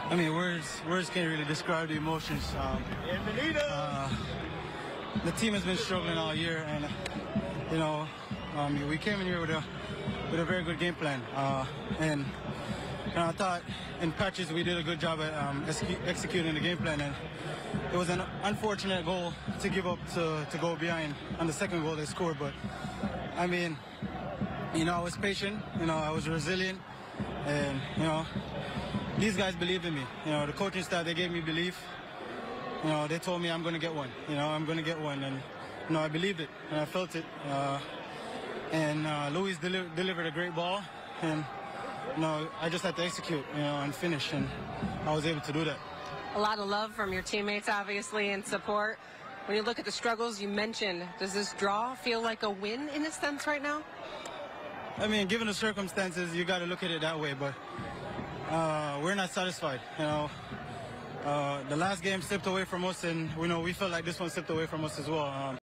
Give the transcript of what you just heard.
I mean, words can't really describe the emotions. The team has been struggling all year, and we came in here with a very good game plan. And I thought in patches we did a good job at executing the game plan. And it was an unfortunate goal to give up to go behind on the second goal they scored. But I mean, I was patient. I was resilient, and these guys believed in me. The coaching staff, they gave me belief. They told me I'm going to get one. I'm going to get one, and I believed it and I felt it. And Luis delivered a great ball, and I just had to execute, and finish, and I was able to do that. A lot of love from your teammates, obviously, and support. When you look at the struggles you mentioned, does this draw feel like a win in a sense right now? I mean, given the circumstances, you got to look at it that way, but we're not satisfied. The last game slipped away from us, and we felt like this one slipped away from us as well.